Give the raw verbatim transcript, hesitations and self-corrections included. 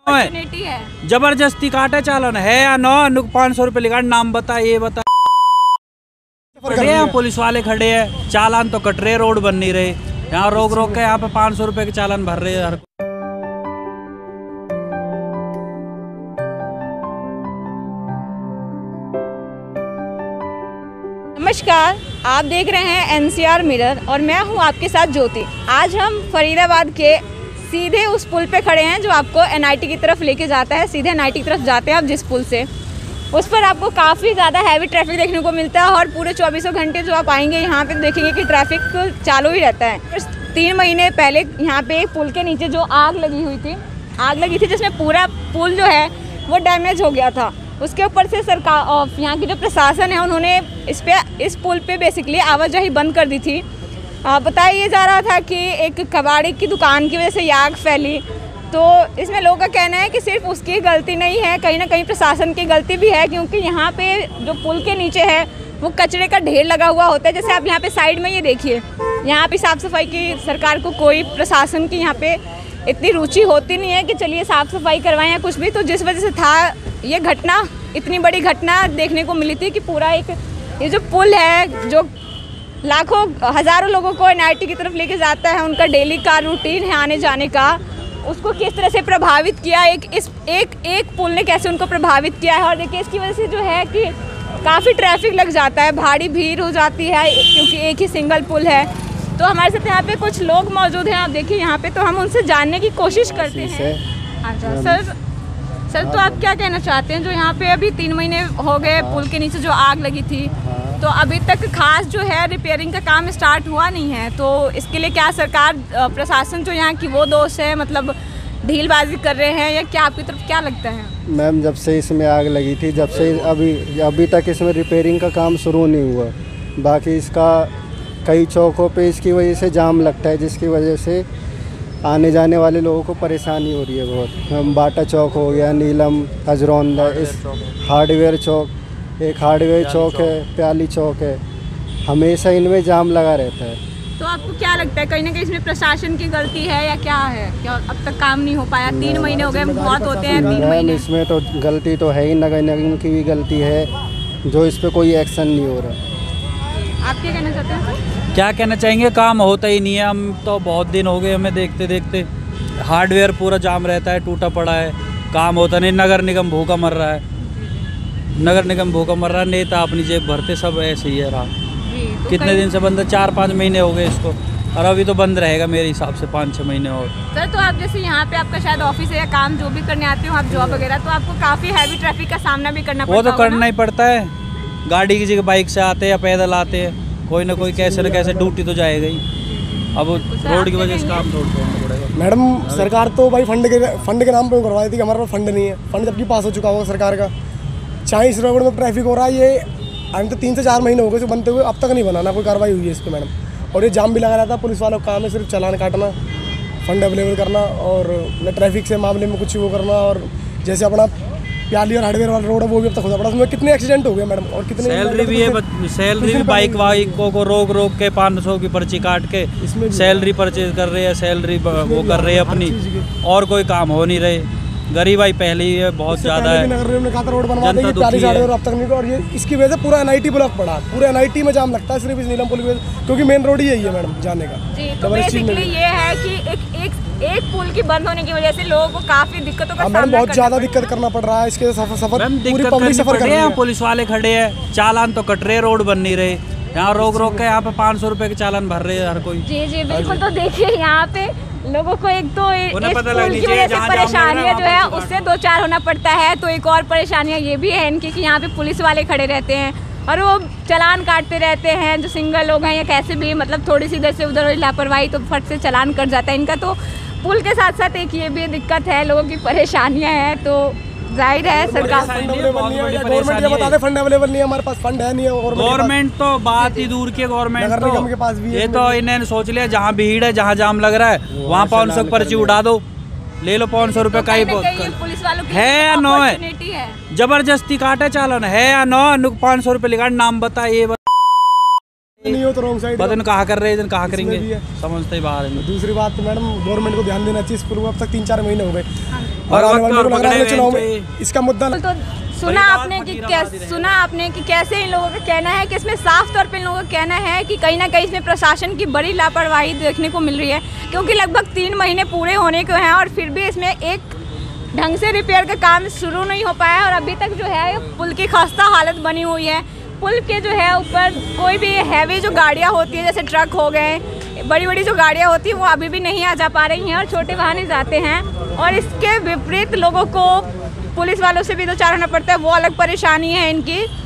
है जबरदस्ती काटे चालन है या नो पाँच सौ रुपए लिखा नाम बता ये बता खड़े हैं पुलिस वाले खड़े हैं चालान तो कट रहे रोड बन नहीं रहे यहाँ रोक रोक के यहाँ पे पाँच सौ रुपए के चालान भर रहे हैं हर नमस्कार, आप देख रहे हैं एनसीआर मिरर और मैं हूं आपके साथ ज्योति। आज हम फरीदाबाद के सीधे उस पुल पे खड़े हैं जो आपको एनआईटी की तरफ लेके जाता है। सीधे एनआईटी की तरफ जाते हैं आप जिस पुल से, उस पर आपको काफ़ी ज़्यादा हैवी ट्रैफिक देखने को मिलता है और पूरे चौबीसों घंटे जो आप आएंगे यहाँ पे देखेंगे कि ट्रैफिक चालू ही रहता है। तीन महीने पहले यहाँ पे एक पुल के नीचे जो आग लगी हुई थी आग लगी थी जिसमें पूरा पुल जो है वो डैमेज हो गया था। उसके ऊपर से सरकार यहाँ की जो प्रशासन है उन्होंने इस पे इस पुल पे बेसिकली आवाजाही बंद कर दी थी। बताया ये जा रहा था कि एक कबाड़ी की दुकान की वजह से ये आग फैली, तो इसमें लोगों का कहना है कि सिर्फ उसकी गलती नहीं है, कहीं ना कहीं प्रशासन की गलती भी है, क्योंकि यहाँ पे जो पुल के नीचे है वो कचरे का ढेर लगा हुआ होता है। जैसे आप यहाँ पे साइड में ये देखिए, यहाँ पे साफ़ सफाई की सरकार को कोई प्रशासन की यहाँ पे इतनी रुचि होती नहीं है कि चलिए साफ़ सफाई करवाएं या कुछ भी। तो जिस वजह से था ये घटना, इतनी बड़ी घटना देखने को मिली थी कि पूरा एक ये जो पुल है जो लाखों हज़ारों लोगों को एनआईटी की तरफ लेके जाता है, उनका डेली का रूटीन है आने जाने का, उसको किस तरह से प्रभावित किया, एक इस एक एक पुल ने कैसे उनको प्रभावित किया है। और देखिए इसकी वजह से जो है कि काफ़ी ट्रैफिक लग जाता है, भारी भीड़ हो जाती है क्योंकि एक ही सिंगल पुल है। तो हमारे साथ यहाँ पे कुछ लोग मौजूद हैं, आप देखिए यहाँ पे, तो हम उनसे जानने की कोशिश करते हैं। अच्छा सर सर तो आप क्या कहना चाहते हैं, जो यहाँ पे अभी तीन महीने हो गए पुल के नीचे जो आग लगी थी, तो अभी तक खास जो है रिपेयरिंग का काम स्टार्ट हुआ नहीं है, तो इसके लिए क्या सरकार प्रशासन जो यहाँ की वो दोष है, मतलब ढीलबाजी कर रहे हैं, या क्या आपकी तरफ क्या लगता है? मैम जब से इसमें आग लगी थी जब से अभी अभी तक इसमें रिपेयरिंग का काम शुरू नहीं हुआ। बाकी इसका कई चौकों पे इसकी वजह से जाम लगता है, जिसकी वजह से आने जाने वाले लोगों को परेशानी हो रही है बहुत। बाटा चौक हो गया, नीलम, हजरौंदा, इस हार्डवेयर चौक, एक हार्डवेयर चौक है, प्याली चौक है, हमेशा इनमें जाम लगा रहता है। तो आपको क्या लगता है कहीं ना कहीं इसमें प्रशासन की गलती है या क्या है, क्या अब तक काम नहीं हो पाया? तीन महीने हो गए, बहुत होते हैं तीन महीने। इसमें तो गलती तो है ही, नगर निगम की भी गलती है जो इस पर कोई एक्शन नहीं हो रहा। आप क्या कहना चाहते हैं? क्या कहना चाहेंगे, काम होता ही नहीं है। हम तो बहुत दिन हो गए हमें देखते देखते, हार्डवेयर पूरा जाम रहता है, टूटा पड़ा है, काम होता नहीं। नगर निगम भूखा मर रहा है, नगर निगम भूखा मर रहा है, नेता अपनी जेब भरते, सब ऐसे ही है रहा। तो कितने दिन से बंद है? चार पाँच महीने हो गए इसको, और अभी तो बंद रहेगा मेरे हिसाब से पाँच छः महीने और। सर तो आप जैसे यहाँ पे आपका शायद ऑफिस है या काम जो भी करने आते हो आप, जॉब वगैरह, तो आपको काफ़ी हैवी ट्रैफिक का सामना भी करना पड़ता है। वो तो करना ही पड़ता है, गाड़ी की जगह बाइक से आते हैं या पैदल आते हैं, कोई ना कोई कैसे न कैसे ड्यूटी तो जाएगा ही। अब रोड की वजह से काम छोड़ना पड़ेगा। मैडम सरकार तो भाई फंड के फंड के नाम पे करवाई थी कि हमारे पास फंड नहीं है, फंड जबकि पास हो चुका होगा सरकार का। चालीस रोड में ट्रैफिक हो रहा है, ये अभी तो तीन से चार महीने हो गए बनते हुए, अब तक नहीं बना, ना कोई कार्रवाई हुई है इस पर मैडम। और ये जाम भी लगा रहता है, पुलिस वालों का काम है सिर्फ चालान काटना, फंड अवेलेबल करना और न ट्रैफिक से मामले में कुछ वो करना। और जैसे अपना प्याली और हार्डवेयर वाला रोड है वो भी अब तक होता पड़ा, उसमें कितने एक्सीडेंट हो गए मैडम, और कितने सैलरी भी है, सैलरी भी बाइक वाइकों को रोक रोक के पाँच सौ की पर्ची काट के सैलरी परचेज कर रहे हैं, सैलरी वो कर रहे हैं अपनी, और कोई काम हो नहीं रहे। गरीबाई पहले ही है, बहुत ज़्यादा है। नगर निगम ने कहा था रोड बनवा देंगे, प्याली हार्डवेयर अब तक नहीं, और ये इसकी वजह से पूरा एनआईटी ब्लॉक पड़ा, पूरे एनआईटी में जाम लगता है सिर्फ इस नीलम पुल की वजह, क्योंकि मेन रोड ही यही है मैडम जाने का। जी, तो बेसिकली ये है कि एक एक एक पुल की बंद होने की वजह से लोगों को काफी दिक्कतों का सामना बहुत ज्यादा दिक्कत करना पड़ रहा है। इसके सफर सफर पूरी पब्लिक सफर कर रही है, पुलिस वाले खड़े हैं, चालान तो कट रहे, रोड बन नहीं रहे, यहाँ रोक रोक के यहाँ पे पाँच सौ रुपए के चालान भर रहे हैं हर कोई। जी जी बिल्कुल। तो देखिए यहाँ पे लोगों को एक तो इस पुल की वजह से परेशानियाँ जो है उससे दो चार होना पड़ता है, तो एक और परेशानियाँ ये भी है इनकी कि यहाँ पे पुलिस वाले खड़े रहते हैं और वो चालान काटते रहते हैं, जो सिंगल लोग हैं या कैसे भी, मतलब थोड़ी सी इधर से उधर लापरवाही तो फट से चालान कट जाता है इनका। तो पुल के साथ साथ एक ये भी दिक्कत है, लोगों की परेशानियाँ हैं, तो जाहिर है सरकार फंड अवेलेबल नहीं है, हमारे पास फंड है नहीं है। गवर्नमेंट तो बात ही दूर की, गवर्नमेंट नगर निगम के पास भी है, ये तो इन्होंने सोच लिया जहाँ भीड़ है, जहाँ जाम लग रहा है वहाँ पाँच सौ पर्ची उड़ा दो, ले लो पाँच सौ रुपए का ही पुलिस वालों की है या नो है, है जबरदस्ती काटे चालन है या नो पाँच सौ रुपए लिखा नाम बता ये बता। नहीं हो तो रॉन्ग साइड पता नहीं कहाँ कर रहे हैं, कहाँ करेंगे, भी है। समझते ही बाहर हैं। दूसरी बात तो मैडम गवर्नमेंट को ध्यान देना चाहिए इस पुल में, अब तक तीन चार महीने हो गए और और आने वाले वक्त को लग रहा है पकड़े चुनाव हुए में हैं इसका मुद्दा तो सुना आपने कि कैसे सुना आपने कि कैसे इन लोगों का कहना है कि इसमें साफ तौर पे इन लोगों का कहना है कि कहीं ना कहीं इसमें प्रशासन की बड़ी लापरवाही देखने को मिल रही है, क्योंकि लगभग तीन महीने पूरे होने को हैं और फिर भी इसमें एक ढंग से रिपेयर का काम शुरू नहीं हो पाया है और अभी तक जो है पुल की खस्ता हालत बनी हुई है। पुल के जो है ऊपर कोई भी हैवी जो गाड़ियाँ होती है जैसे ट्रक हो गए, बड़ी बड़ी जो गाड़ियाँ होती हैं वो अभी भी नहीं आ जा पा रही हैं और छोटे वाहन ही जाते हैं और इसके विपरीत लोगों को पुलिस वालों से भी दो चार होना पड़ता है, वो अलग परेशानी है इनकी।